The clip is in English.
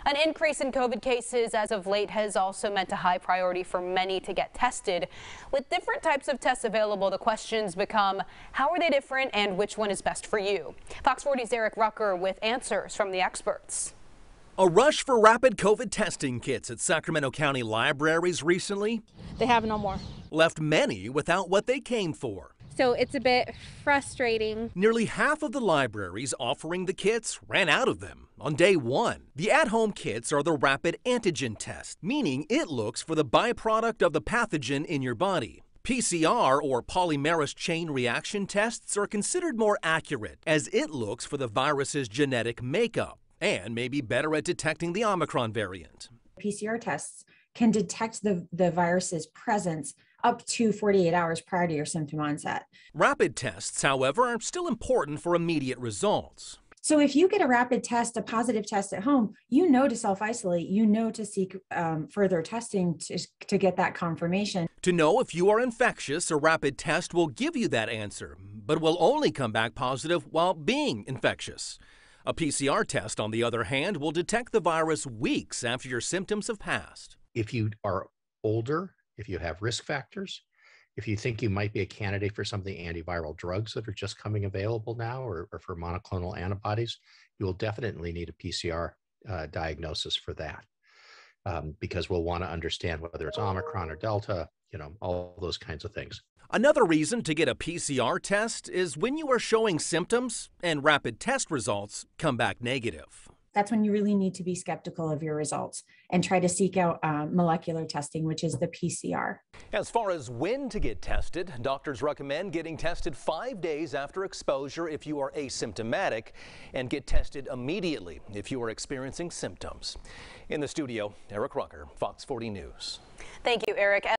An increase in COVID cases as of late has also meant a high priority for many to get tested. With different types of tests available, the questions become, how are they different and which one is best for you? Fox 40's Rucker with answers from the experts. A rush for rapid COVID testing kits at Sacramento County libraries recently They have no more. left many without what they came for. So it's a bit frustrating. Nearly half of the libraries offering the kits ran out of them on day one. The at-home kits are the rapid antigen test, meaning it looks for the byproduct of the pathogen in your body. PCR, or polymerase chain reaction tests, are considered more accurate as it looks for the virus's genetic makeup and may be better at detecting the Omicron variant. PCR tests can detect the virus's presence up to 48 hours prior to your symptom onset. Rapid tests, however, are still important for immediate results. So if you get a rapid test, a positive test at home, you know to self-isolate, you know to seek further testing to get that confirmation. To know if you are infectious, a rapid test will give you that answer, but will only come back positive while being infectious. A PCR test, on the other hand, will detect the virus weeks after your symptoms have passed. If you are older, if you have risk factors, if you think you might be a candidate for some of the antiviral drugs that are just coming available now, or for monoclonal antibodies, you will definitely need a PCR diagnosis for that, because we'll want to understand whether it's Omicron or Delta, all those kinds of things. Another reason to get a PCR test is when you are showing symptoms and rapid test results come back negative. That's when you really need to be skeptical of your results and try to seek out molecular testing, which is the PCR. As far as when to get tested, doctors recommend getting tested 5 days after exposure if you are asymptomatic, and get tested immediately if you are experiencing symptoms. In the studio, Rucker, Fox 40 News. Thank you, Eric.